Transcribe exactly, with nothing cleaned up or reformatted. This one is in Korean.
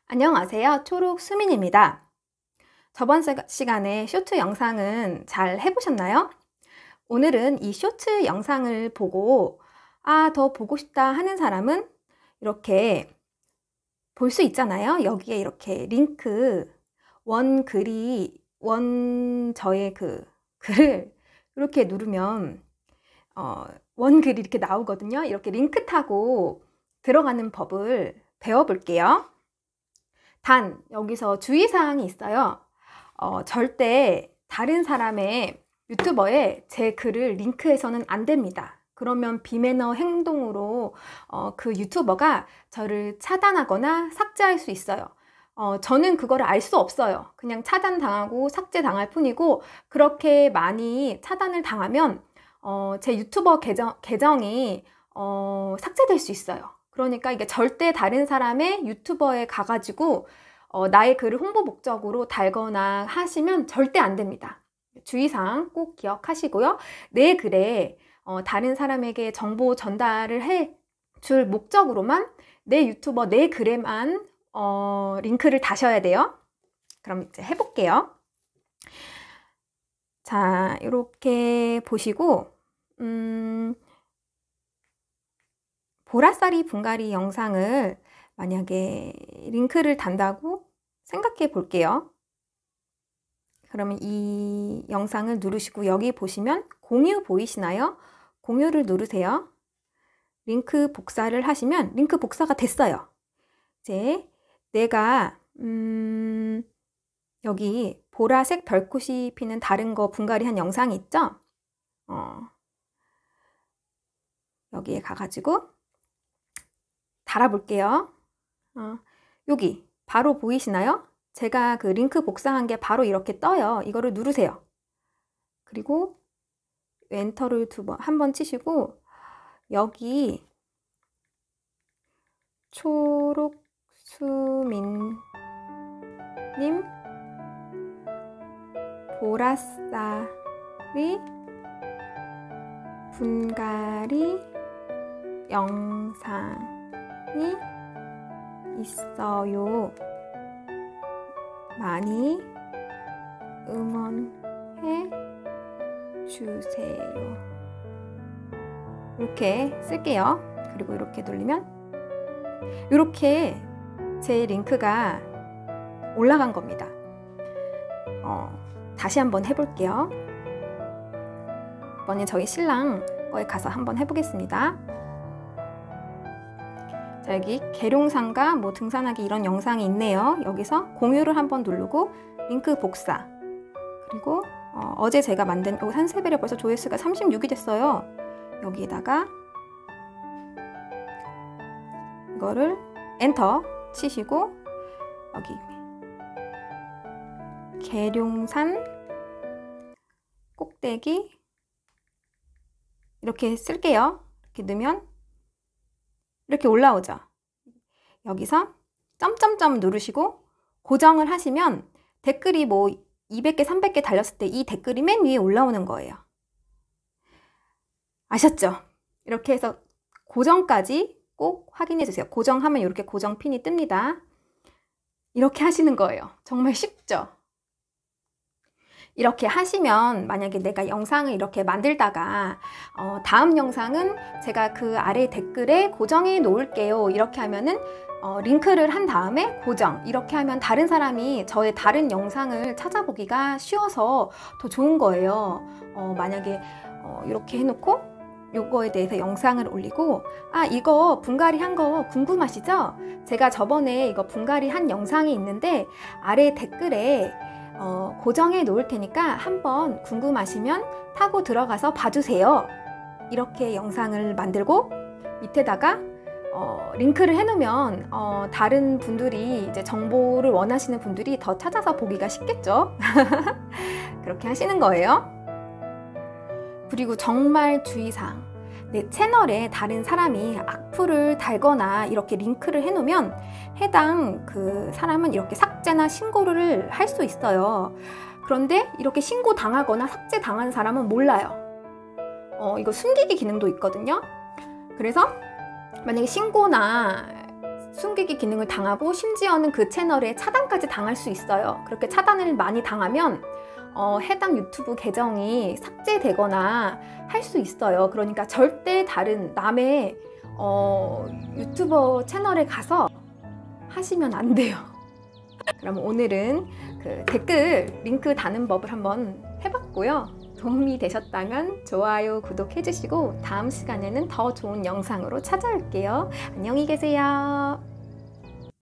안녕하세요. 초록 수민입니다. 저번 시간에 쇼트 영상은 잘 해보셨나요? 오늘은 이 쇼트 영상을 보고 아, 더 보고 싶다 하는 사람은 이렇게 볼 수 있잖아요. 여기에 이렇게 링크, 원 글이, 원 저의 그 글을 이렇게 누르면 어, 원 글이 이렇게 나오거든요. 이렇게 링크 타고 들어가는 법을 배워볼게요. 단 여기서 주의사항이 있어요. 어, 절대 다른 사람의 유튜버에 제 글을 링크해서는 안 됩니다. 그러면 비매너 행동으로 어, 그 유튜버가 저를 차단하거나 삭제할 수 있어요. 어, 저는 그거를 알 수 없어요. 그냥 차단당하고 삭제당할 뿐이고, 그렇게 많이 차단을 당하면 어, 제 유튜버 계정, 계정이 어, 삭제될 수 있어요. 그러니까 이게 절대 다른 사람의 유튜버에 가가지고 어, 나의 글을 홍보 목적으로 달거나 하시면 절대 안 됩니다. 주의사항 꼭 기억하시고요. 내 글에 어, 다른 사람에게 정보 전달을 해 줄 목적으로만 내 유튜버 내 글에만 어, 링크를 다셔야 돼요. 그럼 이제 해볼게요. 자, 이렇게 보시고 음, 보라쌀이 분갈이 영상을 만약에 링크를 단다고 생각해 볼게요. 그러면 이 영상을 누르시고 여기 보시면 공유 보이시나요? 공유를 누르세요. 링크 복사를 하시면 링크 복사가 됐어요. 이제 내가 음, 여기 보라색 별꽃이 피는 다른 거 분갈이 한 영상이 있죠? 어, 여기에 가가지고 달아볼게요. 어, 여기 바로 보이시나요? 제가 그 링크 복사한 게 바로 이렇게 떠요. 이거를 누르세요. 그리고 엔터를 두 번, 한 번 치시고 여기 초록수민님 보라쌀이 분갈이 영상이 있어요. 많이 응원해 주세요. 이렇게 쓸게요. 그리고 이렇게 누르면 이렇게 제 링크가 올라간 겁니다. 어, 다시 한번 해볼게요. 이번엔 저희 신랑 거에 가서 한번 해보겠습니다. 자, 여기 계룡산과 뭐 등산하기 이런 영상이 있네요. 여기서 공유를 한번 누르고 링크 복사. 그리고 어, 어제 제가 만든 요 산세벨에 벌써 조회수가 삼십육이 됐어요. 여기에다가 이거를 엔터 치시고 여기 계룡산 꼭대기 이렇게 쓸게요. 이렇게 넣으면 이렇게 올라오죠. 여기서 점점점 누르시고 고정을 하시면 댓글이 뭐 이백 개, 삼백 개 달렸을 때 이 댓글이 맨 위에 올라오는 거예요. 아셨죠? 이렇게 해서 고정까지 꼭 확인해 주세요. 고정하면 이렇게 고정 핀이 뜹니다. 이렇게 하시는 거예요. 정말 쉽죠? 이렇게 하시면 만약에 내가 영상을 이렇게 만들다가 어, 다음 영상은 제가 그 아래 댓글에 고정해 놓을게요. 이렇게 하면은 어, 링크를 한 다음에 고정 이렇게 하면 다른 사람이 저의 다른 영상을 찾아보기가 쉬워서 더 좋은 거예요. 어, 만약에 어, 이렇게 해놓고 요거에 대해서 영상을 올리고 아 이거 분갈이 한 거 궁금하시죠? 제가 저번에 이거 분갈이 한 영상이 있는데 아래 댓글에 어, 고정해 놓을 테니까 한번 궁금하시면 타고 들어가서 봐주세요. 이렇게 영상을 만들고 밑에다가 어, 링크를 해놓으면 어, 다른 분들이 이제 정보를 원하시는 분들이 더 찾아서 보기가 쉽겠죠. 그렇게 하시는 거예요. 그리고 정말 주의사항, 내 채널에 다른 사람이 악플을 달거나 이렇게 링크를 해놓으면 해당 그 사람은 이렇게 삭제나 신고를 할 수 있어요. 그런데 이렇게 신고 당하거나 삭제 당한 사람은 몰라요. 어, 이거 숨기기 기능도 있거든요. 그래서 만약에 신고나 숨기기 기능을 당하고 심지어는 그 채널에 차단까지 당할 수 있어요. 그렇게 차단을 많이 당하면 어, 해당 유튜브 계정이 삭제되거나 할 수 있어요. 그러니까 절대 다른 남의 어, 유튜버 채널에 가서 하시면 안 돼요. 그럼 오늘은 그 댓글 링크 다는 법을 한번 해봤고요. 도움이 되셨다면 좋아요, 구독 해주시고 다음 시간에는 더 좋은 영상으로 찾아올게요. 안녕히 계세요.